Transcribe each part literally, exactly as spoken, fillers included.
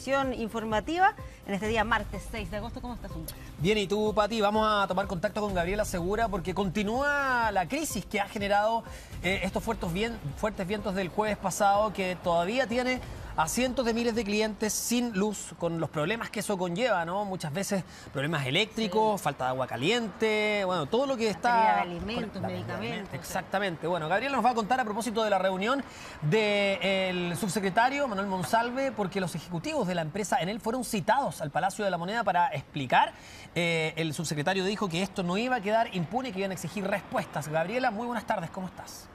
Informativa en este día martes seis de agosto. ¿Cómo estás, Humberto? Bien, y tú, Pati, vamos a tomar contacto con Gabriela Segura porque continúa la crisis que ha generado eh, estos fuertes, vien fuertes vientos del jueves pasado, que todavía tiene a cientos de miles de clientes sin luz, con los problemas que eso conlleva, ¿no? Muchas veces problemas eléctricos, sí. falta de agua caliente, bueno, todo lo que está... de alimentos, medicamentos. Exactamente. Bueno, Gabriela nos va a contar a propósito de la reunión del subsecretario Manuel Monsalve, porque los ejecutivos de la empresa Enel fueron citados al Palacio de la Moneda para explicar. Eh, el subsecretario dijo que esto no iba a quedar impune, que iban a exigir respuestas. Gabriela, muy buenas tardes, ¿cómo estás?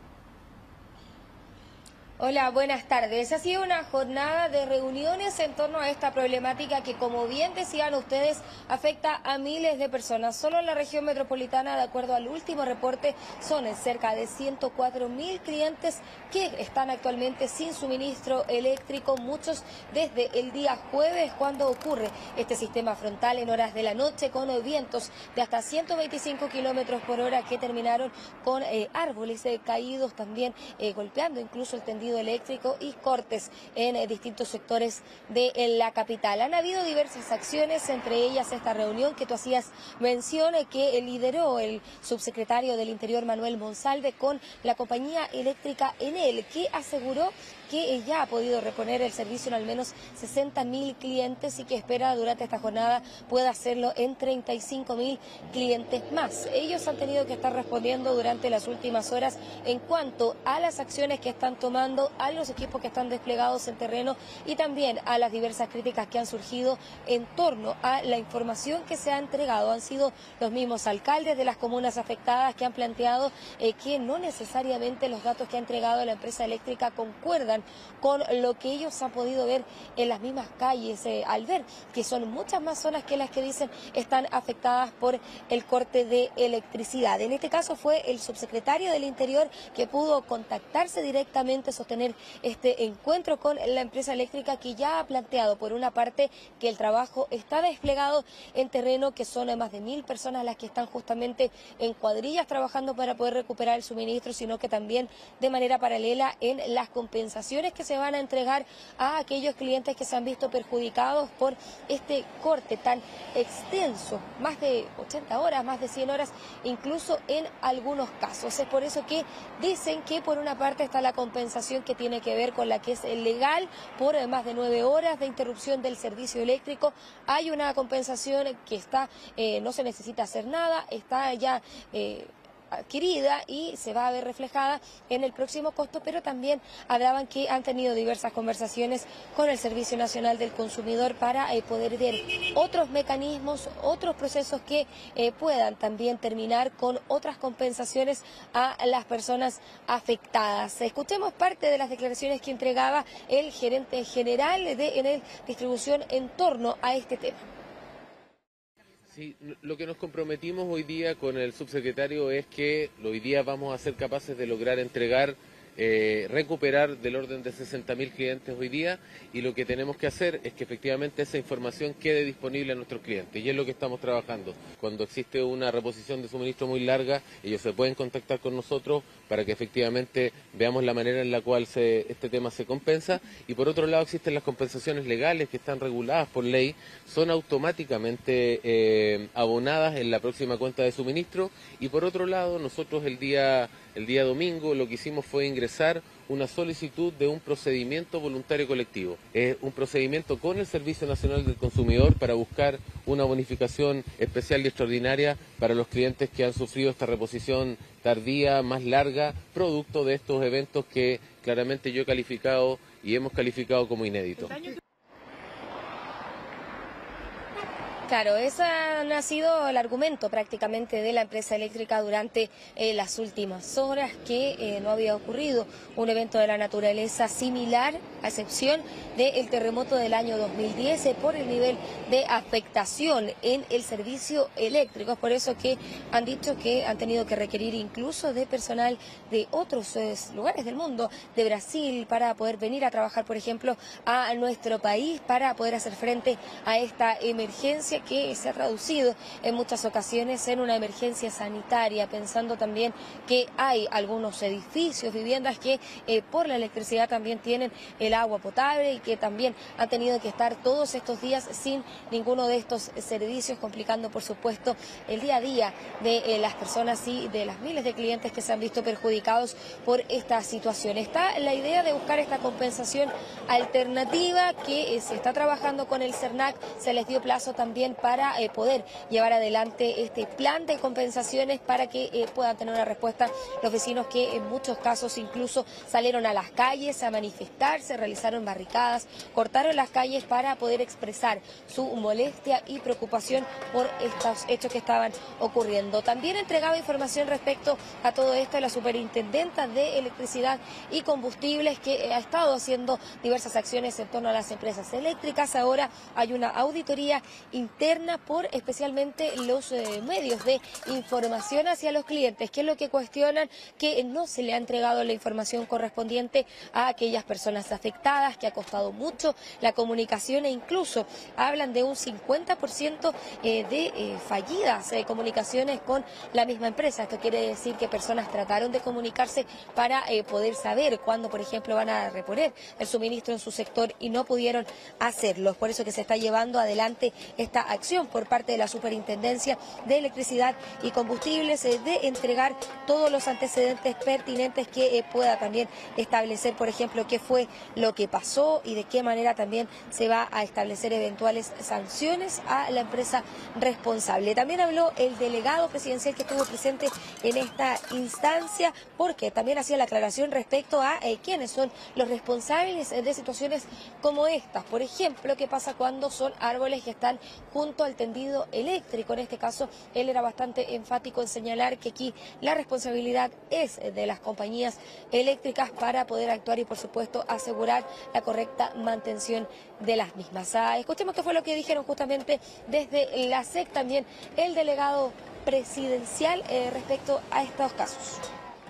Hola, buenas tardes. Ha sido una jornada de reuniones en torno a esta problemática que, como bien decían ustedes, afecta a miles de personas. Solo en la región metropolitana, de acuerdo al último reporte, son cerca de ciento cuatro mil clientes que están actualmente sin suministro eléctrico, muchos desde el día jueves, cuando ocurre este sistema frontal en horas de la noche, con vientos de hasta ciento veinticinco kilómetros por hora que terminaron con eh, árboles eh, caídos, también eh, golpeando incluso el tendido eléctrico y cortes en eh, distintos sectores de en la capital. Han habido diversas acciones, entre ellas esta reunión que tú hacías mención, eh, que lideró el subsecretario del Interior Manuel Monsalve con la compañía eléctrica Enel, que aseguró que ya ha podido reponer el servicio en al menos sesenta mil clientes y que espera durante esta jornada pueda hacerlo en treinta y cinco mil clientes más. Ellos han tenido que estar respondiendo durante las últimas horas en cuanto a las acciones que están tomando, a los equipos que están desplegados en terreno y también a las diversas críticas que han surgido en torno a la información que se ha entregado. Han sido los mismos alcaldes de las comunas afectadas que han planteado eh, que no necesariamente los datos que ha entregado la empresa eléctrica concuerdan con lo que ellos han podido ver en las mismas calles, eh, al ver que son muchas más zonas que las que dicen están afectadas por el corte de electricidad. En este caso fue el subsecretario del Interior que pudo contactarse directamente, sostener este encuentro con la empresa eléctrica, que ya ha planteado por una parte que el trabajo está desplegado en terreno, que son más de mil personas las que están justamente en cuadrillas trabajando para poder recuperar el suministro, sino que también de manera paralela en las compensaciones que se van a entregar a aquellos clientes que se han visto perjudicados por este corte tan extenso, más de ochenta horas, más de cien horas, incluso en algunos casos. Es por eso que dicen que por una parte está la compensación que tiene que ver con la que es legal por más de nueve horas de interrupción del servicio eléctrico. Hay una compensación que está, eh, no se necesita hacer nada, está ya eh, adquirida y se va a ver reflejada en el próximo costo, pero también hablaban que han tenido diversas conversaciones con el Servicio Nacional del Consumidor para eh, poder ver otros mecanismos, otros procesos que eh, puedan también terminar con otras compensaciones a las personas afectadas. Escuchemos parte de las declaraciones que entregaba el gerente general de Enel Distribución en torno a este tema. Sí, lo que nos comprometimos hoy día con el subsecretario es que hoy día vamos a ser capaces de lograr entregar, eh, recuperar del orden de sesenta mil clientes hoy día, y lo que tenemos que hacer es que efectivamente esa información quede disponible a nuestros clientes, y es lo que estamos trabajando. Cuando existe una reposición de suministro muy larga, ellos se pueden contactar con nosotros para que efectivamente veamos la manera en la cual se, este tema se compensa. Y por otro lado existen las compensaciones legales que están reguladas por ley, son automáticamente eh, abonadas en la próxima cuenta de suministro. Y por otro lado, nosotros el día, el día domingo lo que hicimos fue ingresar una solicitud de un procedimiento voluntario colectivo. Es un procedimiento con el Servicio Nacional del Consumidor para buscar una bonificación especial y extraordinaria para los clientes que han sufrido esta reposición tardía, más larga, producto de estos eventos que claramente yo he calificado y hemos calificado como inéditos. Claro, ese ha sido el argumento prácticamente de la empresa eléctrica durante eh, las últimas horas, que eh, no había ocurrido un evento de la naturaleza similar, a excepción del terremoto del año dos mil diez, eh, por el nivel de afectación en el servicio eléctrico. Es por eso que han dicho que han tenido que requerir incluso de personal de otros eh, lugares del mundo, de Brasil, para poder venir a trabajar, por ejemplo, a nuestro país, para poder hacer frente a esta emergencia emergencia que se ha traducido en muchas ocasiones en una emergencia sanitaria, pensando también que hay algunos edificios, viviendas que eh, por la electricidad también tienen el agua potable y que también han tenido que estar todos estos días sin ninguno de estos servicios, complicando por supuesto el día a día de eh, las personas y de las miles de clientes que se han visto perjudicados por esta situación. Está la idea de buscar esta compensación alternativa que eh, se está trabajando con el CERNAC. Se les dio plazo también para eh, poder llevar adelante este plan de compensaciones para que eh, puedan tener una respuesta los vecinos que en muchos casos incluso salieron a las calles a manifestarse, realizaron barricadas, cortaron las calles para poder expresar su molestia y preocupación por estos hechos que estaban ocurriendo. También entregaba información respecto a todo esto la superintendenta de electricidad y combustibles, que ha estado haciendo diversas acciones en torno a las empresas eléctricas. Ahora hay una auditoría interna por especialmente los eh, medios de información hacia los clientes, que es lo que cuestionan, que no se le ha entregado la información correspondiente a aquellas personas afectadas, que ha costado mucho la comunicación e incluso hablan de un cincuenta por ciento eh, de eh, fallidas eh, comunicaciones con la misma empresa. Esto quiere decir que personas trataron de comunicarse para eh, poder saber cuándo, por ejemplo, van a reponer el suministro en su sector y no pudieron hacerlo. Es por eso que se está llevando adelante esta acción por parte de la Superintendencia de Electricidad y Combustibles eh, de entregar todos los antecedentes pertinentes que eh, pueda también establecer, por ejemplo, qué fue lo que pasó y de qué manera también se va a establecer eventuales sanciones a la empresa responsable. También habló el delegado presidencial que estuvo presente en esta instancia, porque también hacía la aclaración respecto a eh, quiénes son los responsables de situaciones como estas. Por ejemplo, qué pasa cuando son árboles que están junto al tendido eléctrico. En este caso, él era bastante enfático en señalar que aquí la responsabilidad es de las compañías eléctricas para poder actuar y, por supuesto, asegurar la correcta mantención de las mismas. Ah, escuchemos qué fue lo que dijeron justamente desde la S E C, también el delegado presidencial eh, respecto a estos casos.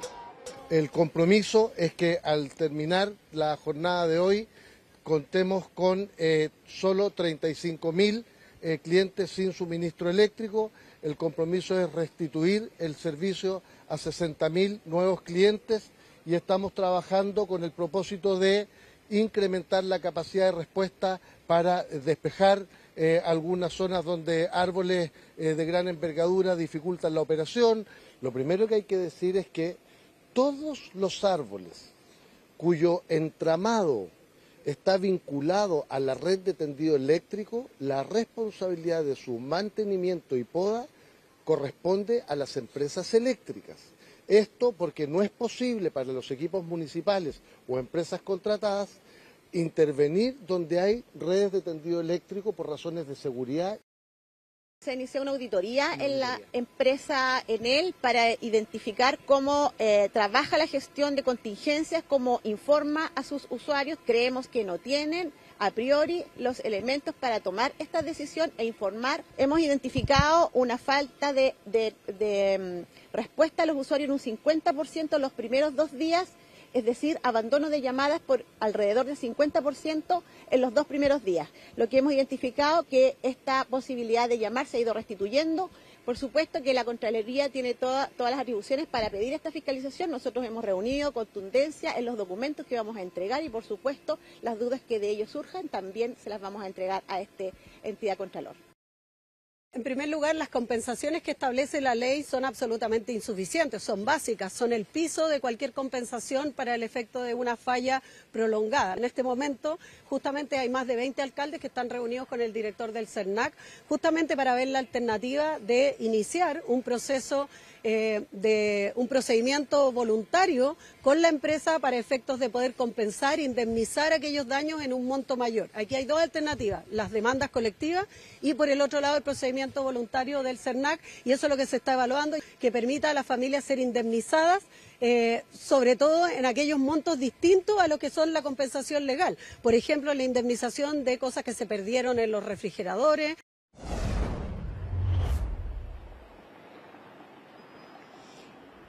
El compromiso es que al terminar la jornada de hoy contemos con eh, solo treinta y cinco mil eh, clientes sin suministro eléctrico. El compromiso es restituir el servicio a sesenta mil nuevos clientes y estamos trabajando con el propósito de incrementar la capacidad de respuesta para despejar eh, algunas zonas donde árboles eh, de gran envergadura dificultan la operación. Lo primero que hay que decir es que todos los árboles cuyo entramado está vinculado a la red de tendido eléctrico, la responsabilidad de su mantenimiento y poda corresponde a las empresas eléctricas. Esto porque no es posible para los equipos municipales o empresas contratadas intervenir donde hay redes de tendido eléctrico por razones de seguridad. Se inició una auditoría en la empresa Enel para identificar cómo eh, trabaja la gestión de contingencias, cómo informa a sus usuarios. Creemos que no tienen a priori los elementos para tomar esta decisión e informar. Hemos identificado una falta de, de, de um, respuesta a los usuarios en un cincuenta por ciento los primeros dos días, es decir, abandono de llamadas por alrededor del cincuenta por ciento en los dos primeros días. Lo que hemos identificado que esta posibilidad de llamar se ha ido restituyendo. Por supuesto que la Contraloría tiene toda, todas las atribuciones para pedir esta fiscalización. Nosotros hemos reunido contundencia en los documentos que vamos a entregar y, por supuesto, las dudas que de ellos surjan también se las vamos a entregar a esta entidad Contralor. En primer lugar, las compensaciones que establece la ley son absolutamente insuficientes, son básicas, son el piso de cualquier compensación para el efecto de una falla prolongada. En este momento, justamente hay más de veinte alcaldes que están reunidos con el director del CERNAC, justamente para ver la alternativa de iniciar un proceso Eh, de un procedimiento voluntario con la empresa para efectos de poder compensar e indemnizar aquellos daños en un monto mayor. Aquí hay dos alternativas, las demandas colectivas y por el otro lado el procedimiento voluntario del CERNAC, y eso es lo que se está evaluando, que permita a las familias ser indemnizadas, eh, sobre todo en aquellos montos distintos a lo que son la compensación legal. Por ejemplo, la indemnización de cosas que se perdieron en los refrigeradores.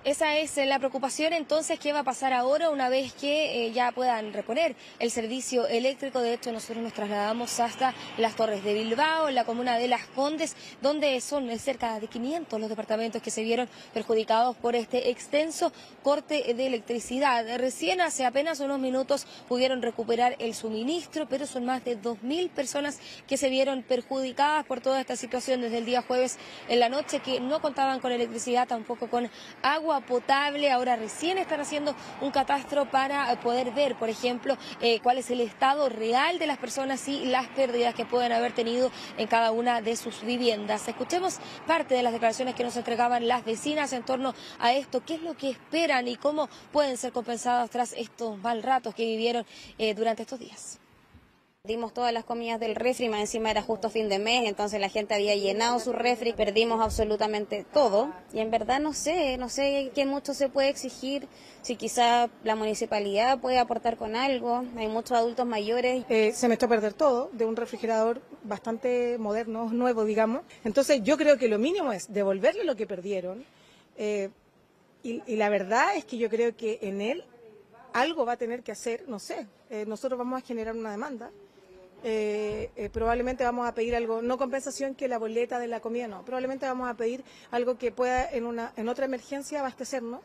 Esa es la preocupación. Entonces, ¿qué va a pasar ahora una vez que eh, ya puedan reponer el servicio eléctrico? De hecho, nosotros nos trasladamos hasta las Torres de Bilbao, en la comuna de Las Condes, donde son cerca de quinientos los departamentos que se vieron perjudicados por este extenso corte de electricidad. Recién hace apenas unos minutos pudieron recuperar el suministro, pero son más de dos mil personas que se vieron perjudicadas por toda esta situación desde el día jueves en la noche, que no contaban con electricidad, tampoco con agua potable. Ahora recién están haciendo un catastro para poder ver, por ejemplo, eh, cuál es el estado real de las personas y las pérdidas que pueden haber tenido en cada una de sus viviendas. Escuchemos parte de las declaraciones que nos entregaban las vecinas en torno a esto, qué es lo que esperan y cómo pueden ser compensadas tras estos mal ratos que vivieron eh, durante estos días. Dimos todas las comidas del refri, más encima era justo fin de mes, entonces la gente había llenado su refri, perdimos absolutamente todo. Y en verdad no sé, no sé qué mucho se puede exigir, si quizá la municipalidad puede aportar con algo, hay muchos adultos mayores. Eh, se me echó a perder todo, de un refrigerador bastante moderno, nuevo, digamos. Entonces yo creo que lo mínimo es devolverle lo que perdieron. Eh, y, y la verdad es que yo creo que en él algo va a tener que hacer, no sé, eh, nosotros vamos a generar una demanda. Eh, eh, probablemente vamos a pedir algo, no compensación que la boleta de la comida, no, probablemente vamos a pedir algo que pueda en, una, en otra emergencia abastecernos.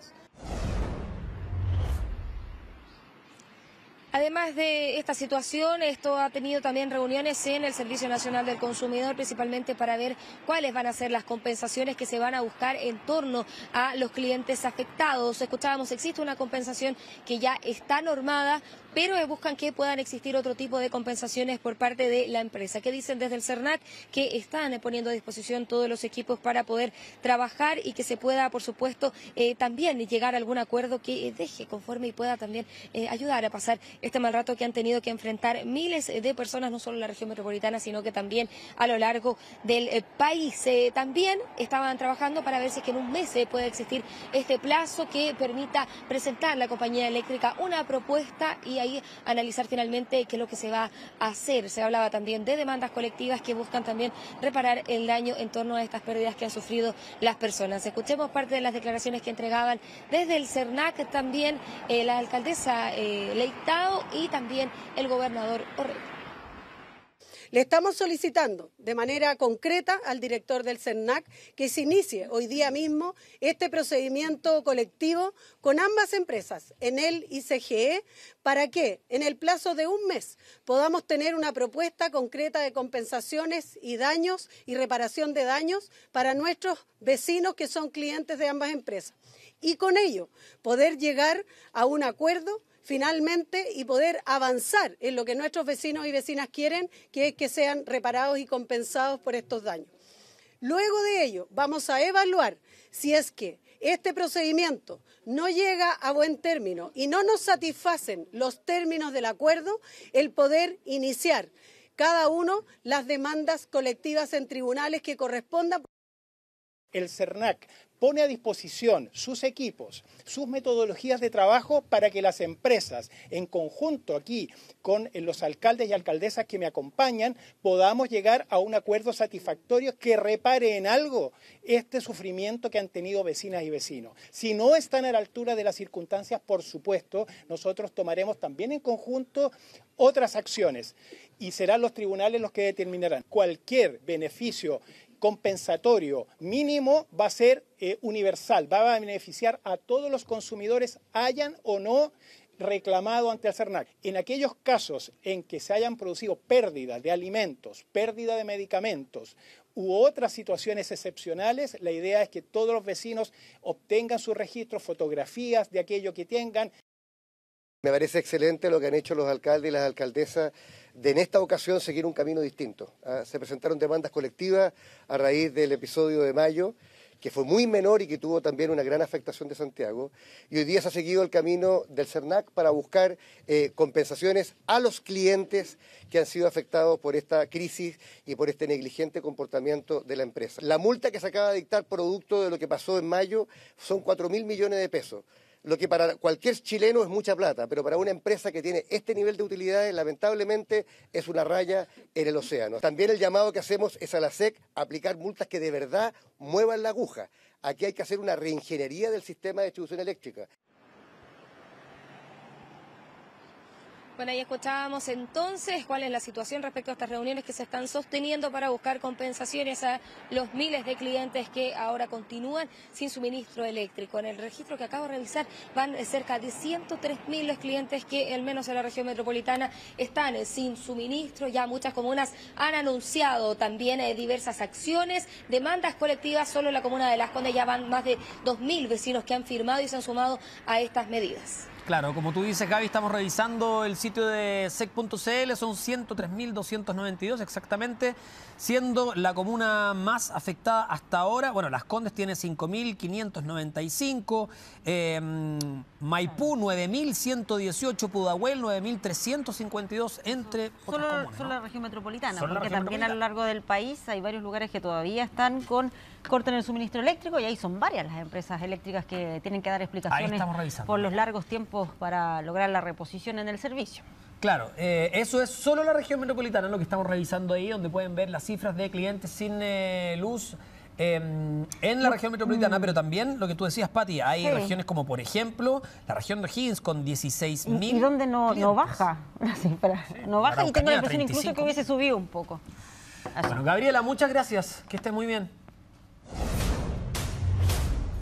Además de esta situación, esto ha tenido también reuniones en el Servicio Nacional del Consumidor, principalmente para ver cuáles van a ser las compensaciones que se van a buscar en torno a los clientes afectados. Escuchábamos, existe una compensación que ya está normada, pero buscan que puedan existir otro tipo de compensaciones por parte de la empresa. ¿Qué dicen desde el CERNAC? Que están poniendo a disposición todos los equipos para poder trabajar y que se pueda, por supuesto, eh, también llegar a algún acuerdo que deje conforme y pueda también eh, ayudar a pasar este mal rato que han tenido que enfrentar miles de personas, no solo en la región metropolitana, sino que también a lo largo del eh, país. Eh, también estaban trabajando para ver si es que en un mes eh, puede existir este plazo que permita presentar a la compañía eléctrica una propuesta y ahí analizar finalmente qué es lo que se va a hacer. Se hablaba también de demandas colectivas que buscan también reparar el daño en torno a estas pérdidas que han sufrido las personas. Escuchemos parte de las declaraciones que entregaban desde el CERNAC, también eh, la alcaldesa eh, Leitao y también el gobernador Orrego. Le estamos solicitando de manera concreta al director del CERNAC que se inicie hoy día mismo este procedimiento colectivo con ambas empresas, Enel y C G E, para que en el plazo de un mes podamos tener una propuesta concreta de compensaciones y daños y reparación de daños para nuestros vecinos que son clientes de ambas empresas. Y con ello poder llegar a un acuerdo finalmente y poder avanzar en lo que nuestros vecinos y vecinas quieren, que es que sean reparados y compensados por estos daños. Luego de ello, vamos a evaluar si es que este procedimiento no llega a buen término y no nos satisfacen los términos del acuerdo, el poder iniciar cada uno las demandas colectivas en tribunales que correspondan. El CERNAC pone a disposición sus equipos, sus metodologías de trabajo para que las empresas, en conjunto aquí con los alcaldes y alcaldesas que me acompañan, podamos llegar a un acuerdo satisfactorio que repare en algo este sufrimiento que han tenido vecinas y vecinos. Si no están a la altura de las circunstancias, por supuesto, nosotros tomaremos también en conjunto otras acciones y serán los tribunales los que determinarán cualquier beneficio compensatorio mínimo va a ser eh, universal, va a beneficiar a todos los consumidores, hayan o no reclamado ante el CERNAC. En aquellos casos en que se hayan producido pérdidas de alimentos, pérdida de medicamentos u otras situaciones excepcionales, la idea es que todos los vecinos obtengan sus registros, fotografías de aquello que tengan. Me parece excelente lo que han hecho los alcaldes y las alcaldesas de en esta ocasión seguir un camino distinto. ¿Ah? Se presentaron demandas colectivas a raíz del episodio de mayo, que fue muy menor y que tuvo también una gran afectación de Santiago. Y hoy día se ha seguido el camino del CERNAC para buscar eh, compensaciones a los clientes que han sido afectados por esta crisis y por este negligente comportamiento de la empresa. La multa que se acaba de dictar producto de lo que pasó en mayo son cuatro mil millones de pesos. lo que para cualquier chileno es mucha plata, pero para una empresa que tiene este nivel de utilidades, lamentablemente, es una raya en el océano. También el llamado que hacemos es a la S E C a aplicar multas que de verdad muevan la aguja. Aquí hay que hacer una reingeniería del sistema de distribución eléctrica. Bueno, ahí escuchábamos entonces cuál es la situación respecto a estas reuniones que se están sosteniendo para buscar compensaciones a los miles de clientes que ahora continúan sin suministro eléctrico. En el registro que acabo de realizar van cerca de ciento tres mil los clientes que al menos en la región metropolitana están sin suministro. Ya muchas comunas han anunciado también eh, diversas acciones, demandas colectivas. Solo en la comuna de Las Condes ya van más de dos mil vecinos que han firmado y se han sumado a estas medidas. Claro, como tú dices, Gaby, estamos revisando el sitio de S E C punto C L, son ciento tres mil doscientos noventa y dos exactamente, siendo la comuna más afectada hasta ahora. Bueno, Las Condes tiene cinco mil quinientos noventa y cinco, eh, Maipú nueve mil ciento dieciocho, Pudahuel nueve mil trescientos cincuenta y dos, entre otras Solo, comunas, solo ¿no? la región metropolitana, Solo la porque región también a lo metropolitana. largo del país hay varios lugares que todavía están con corte en el suministro eléctrico y ahí son varias las empresas eléctricas que tienen que dar explicaciones estamos revisando. por los largos tiempos para lograr la reposición en el servicio. Claro, eh, eso es solo la región metropolitana, lo que estamos revisando ahí, donde pueden ver las cifras de clientes sin eh, luz eh, en la región metropolitana, pero también lo que tú decías, Pati, hay Sí. regiones como, por ejemplo, la región de Higgins con dieciséis mil. Y donde no, no baja la cifra, no baja y tengo la Araucanía, impresión incluso treinta y cinco que hubiese subido un poco. Así. Bueno, Gabriela, muchas gracias, que estés muy bien.